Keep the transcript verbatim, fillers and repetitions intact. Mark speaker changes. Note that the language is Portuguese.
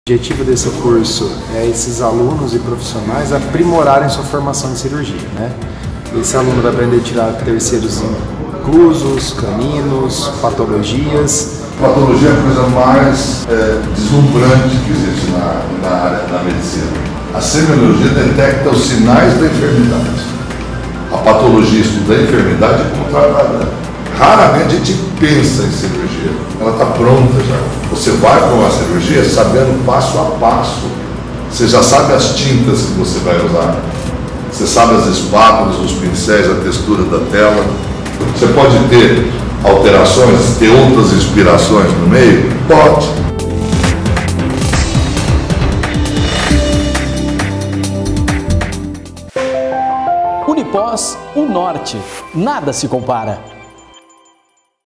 Speaker 1: O objetivo desse curso é esses alunos e profissionais aprimorarem sua formação em cirurgia, né? Esse aluno vai aprender a tirar terceiros inclusos, caninos, patologias.
Speaker 2: Patologia é a coisa mais é, deslumbrante que existe na, na área da medicina. A semiologia detecta os sinais da enfermidade. A patologia estuda a enfermidade e contratada. Raramente a gente pensa em cirurgia, ela está pronta já. Você vai para uma cirurgia sabendo passo a passo. Você já sabe as tintas que você vai usar. Você sabe as espátulas, os pincéis, a textura da tela. Você pode ter alterações, ter outras inspirações no meio? Pode.
Speaker 3: Unipós, o Norte. Nada se compara.